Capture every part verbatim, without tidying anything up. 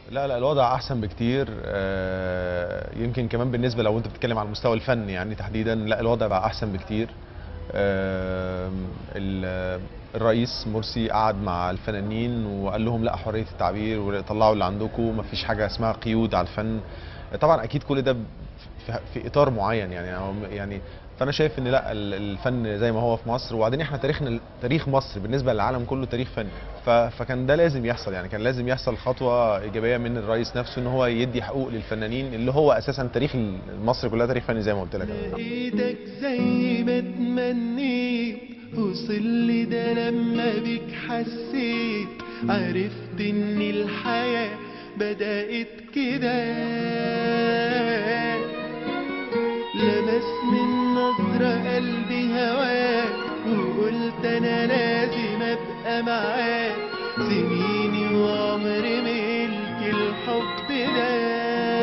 لا لا الوضع احسن بكتير. آه، يمكن كمان بالنسبه لو انت بتتكلم على المستوى الفني يعني تحديدا، لا الوضع بقى احسن بكتير. آه، ال- الرئيس مرسي قعد مع الفنانين وقال لهم لا، حريه التعبير وطلعوا اللي عندكم، مفيش حاجه اسمها قيود على الفن. طبعا اكيد كل ده في في اطار معين يعني يعني فانا شايف ان لا، ال- الفن زي ما هو في مصر، وبعدين احنا تاريخنا، تاريخ مصر بالنسبه للعالم كله تاريخ فني. ف- فكان ده لازم يحصل، يعني كان لازم يحصل خطوه ايجابيه من الرئيس نفسه ان هو يدي حقوق للفنانين، اللي هو اساسا تاريخ مصر كلها تاريخ فني زي ما قلت لك. لقيتك زي ما تمنيت، وصل لي ده لما بيك حسيت، عرفت ان الحياة بدأت كده. لمسني النظرة قلبي هواك، وقلت انا لازم ابقى معاك، سنيني وعمري ملك الحب ده.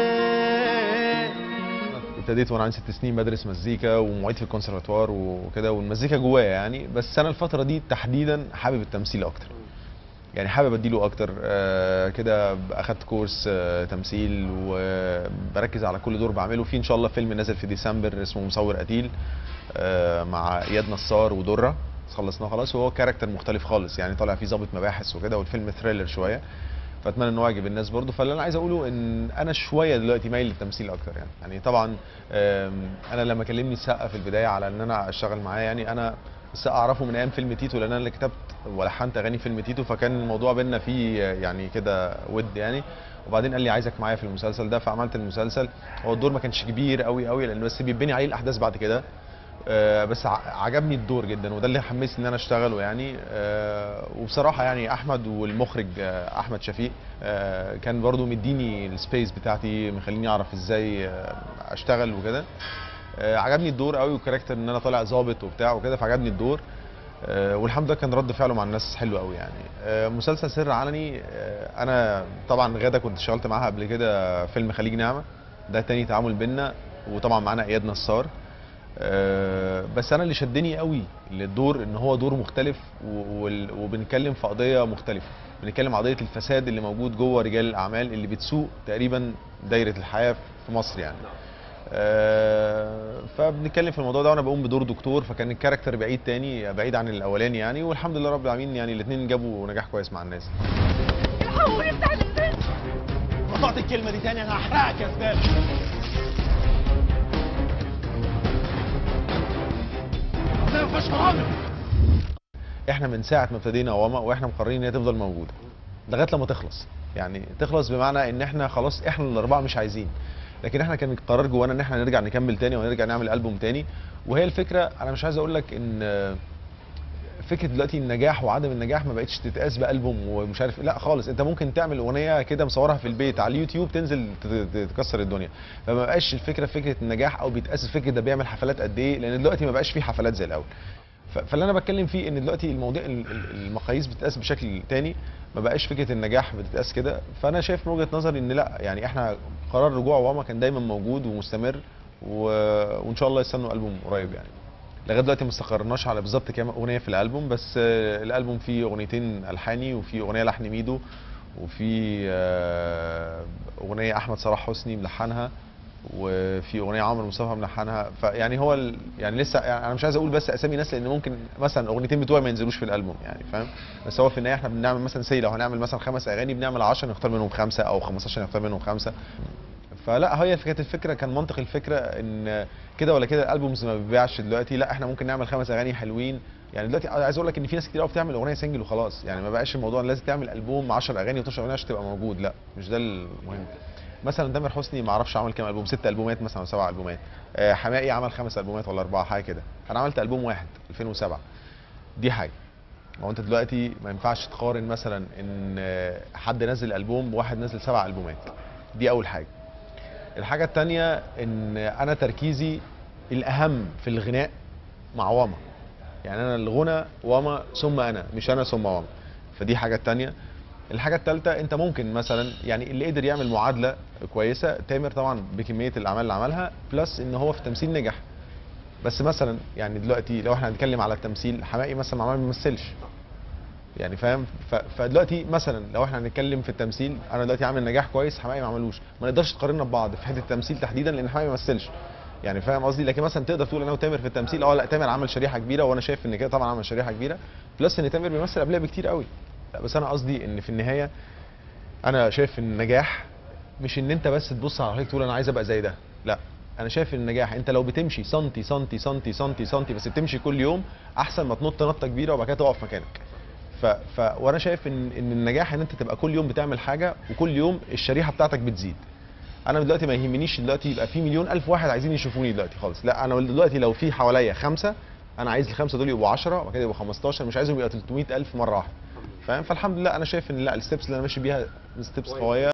ابتديت وانا عندي ست سنين بدرس مزيكا ومعيد في الكونسرفتوار وكده، والمزيكا جوايا يعني، بس انا الفتره دي تحديدا حابب التمثيل اكتر، يعني حابب اديله اكتر. آه كده اخدت كورس آه تمثيل، وبركز على كل دور بعمله. في ان شاء الله فيلم نازل في ديسمبر اسمه مصور قتيل، آه مع اياد نصار ودره، خلصناه خلاص، وهو كاركتر مختلف خالص يعني، طالع فيه ضابط مباحث وكده، والفيلم ثريلر شويه، فاتمنى ان هو يعجب الناس برضو. فاللي انا عايز اقوله ان انا شويه دلوقتي مايل للتمثيل اكتر يعني يعني طبعا. آم، انا لما كلمني السقا في البدايه على ان انا اشتغل معاه، يعني انا السقا اعرفه من ايام فيلم تيتو، لان انا اللي كتبت ولحنت اغاني فيلم تيتو، فكان الموضوع بينا فيه يعني كده ود يعني. وبعدين قال لي عايزك معايا في المسلسل ده، فعملت المسلسل. هو الدور ما كانش كبير قوي قوي، لان بس بيبني عليه الاحداث بعد كده. آه، بس ع- عجبني الدور جدا، وده اللي حمسني ان انا اشتغله يعني. آه، وبصراحه يعني احمد والمخرج آه، احمد شفيق آه، كان برضو مديني السبيس بتاعتي، مخليني اعرف ازاي آه، اشتغل وكده. آه، عجبني الدور قوي، وكاركتر ان انا طالع ظابط وبتاع وكده، فعجبني الدور. آه، والحمد لله كان رد فعله مع الناس حلو قوي يعني. آه، مسلسل سر علني، آه، انا طبعا غادة كنت اشتغلت معاها قبل كده فيلم خليج نعمة، ده تاني تعامل بينا، وطبعا معانا اياد نصار. آه، بس انا اللي شدني قوي للدور ان هو دور مختلف، و- وال- وبنتكلم في قضيه مختلفه، بنتكلم قضيه الفساد اللي موجود جوه رجال الاعمال اللي بتسوق تقريبا دايره الحياه في مصر يعني. آه، فبنتكلم في الموضوع ده، وانا بقوم بدور دكتور، فكان الكاركتر بعيد تاني، بعيد عن الاولاني يعني. والحمد لله رب العالمين، يعني الاثنين جابوا نجاح كويس مع الناس. الحقوني بتاعت البنت. قطعت الكلمة دي تاني انا هحرقك يا زبالة. ما فيهاش فرامل. احنا من ساعه ما ابتدينا واما واحنا مقررين ان هي تفضل موجوده لغايه لما تخلص، يعني تخلص بمعنى ان احنا خلاص احنا الاربعه مش عايزين، لكن احنا كان قرار جوانا ان احنا نرجع نكمل تاني ونرجع نعمل البوم تاني. وهي الفكره، انا مش عايز اقول لك ان فكره دلوقتي النجاح وعدم النجاح ما بقتش تتقاس بالبوم ومش عارف إيه. لا خالص، انت ممكن تعمل اغنيه كده مصورها في البيت على اليوتيوب تنزل ت- ت- تكسر الدنيا. فما بقاش الفكره فكره النجاح، او بيتقاس فكره ده بيعمل حفلات قد ايه، لان دلوقتي ما بقاش في حفلات زي الاول. ف- فاللي انا بتكلم فيه ان دلوقتي المواضيع ال- ال- المقاييس بتتقاس بشكل تاني، ما بقاش فكره النجاح بتتقاس كده. فانا شايف من وجهه نظري ان لا، يعني احنا قرار رجوع واما كان دايما موجود ومستمر، و... وان شاء الله يستنوا البوم قريب يعني. لغايه دلوقتي ما استقرناش على بالظبط كام اغنيه في الالبوم، بس آه، الالبوم فيه اغنيتين الحاني، وفي اغنيه لحن ميدو، وفي آه، اغنيه احمد صلاح حسني ملحنها، وفي اغنيه عمرو مصطفى ملحنها. فيعني هو ال... يعني لسه، يعني انا مش عايز اقول بس اسامي ناس، لان ممكن مثلا الاغنيتين بتوعي ما ينزلوش في الالبوم يعني، فاهم؟ بس هو في النهايه احنا بنعمل مثلا سي لو هنعمل مثلا خمس اغاني، بنعمل عشرة نختار منهم خمسه، او خمستاشر نختار منهم خمسه. فلا، هي كانت الفكره، كان منطق الفكره ان كده ولا كده الالبومز ما بيبيعش دلوقتي، لا احنا ممكن نعمل خمس اغاني حلوين. يعني دلوقتي عايز اقول لك ان في ناس كتير قوي بتعمل اغنيه سنجل وخلاص، يعني ما بقاش الموضوع إن لازم تعمل البوم عشر اغاني و12 اغنيه عشان تبقى موجود، لا مش ده المهم. مثلا تامر حسني ما اعرفش عمل كام البوم، ست البومات مثلا او سبع البومات. آه، حماقي عمل خمس البومات ولا اربعه حاجه كده. انا عملت البوم واحد ألفين وسبعة. دي حاجه. ما هو انت دلوقتي ما ينفعش تقارن مثلا ان آه، حد نزل البوم وواحد نزل سبع البومات. دي اول حاجه. الحاجة التانية ان انا تركيزي الاهم في الغناء مع واما، يعني انا الغنى واما ثم انا، مش انا ثم واما. فدي حاجة تانية. الحاجة التالتة، انت ممكن مثلا يعني اللي قدر يعمل معادلة كويسة تامر طبعا بكمية الاعمال اللي عملها، بلس ان هو في التمثيل نجح. بس مثلا يعني دلوقتي لو احنا هنتكلم على التمثيل، حماقي مثلا ما بيمثلش، يعني فاهم. ف- فدلوقتي مثلا لو احنا هنتكلم في التمثيل، انا دلوقتي عامل نجاح كويس، حماقي ما عملوش، ما نقدرش تقارننا ببعض في حته التمثيل تحديدا لان حماقي ما مثلش. يعني فاهم قصدي. لكن مثلا تقدر تقول انا وتامر في التمثيل، اه لا تامر عمل شريحه كبيره وانا شايف ان كده طبعا عمل شريحه كبيره، بلس ان تامر بيمثل قبلها بكتير قوي. لا بس انا قصدي ان في النهايه انا شايف ان النجاح مش ان انت بس تبص على حضرتك تقول انا عايز ابقى زي ده، لا. انا شايف ان النجاح انت لو بتمشي سنتي سنتي سنتي سنتي سنتي بس بتمشي كل يوم، احسن ما تنط نطه كبيره وبعد كده تقف مكانك. ف... ف... وانا شايف ان ان النجاح ان انت تبقى كل يوم بتعمل حاجه وكل يوم الشريحه بتاعتك بتزيد. انا دلوقتي ما يهمنيش دلوقتي يبقى في مليون الف واحد عايزين يشوفوني دلوقتي خالص، لا. انا دلوقتي لو في حواليا خمسه، انا عايز الخمسه دول يبقوا عشرة وبعد كده يبقوا خمستاشر، مش عايزهم يبقوا تلتمية الف مره واحده. فاهم. فالحمد لله انا شايف ان لا الستبس اللي انا ماشي بيها ستبس قويه.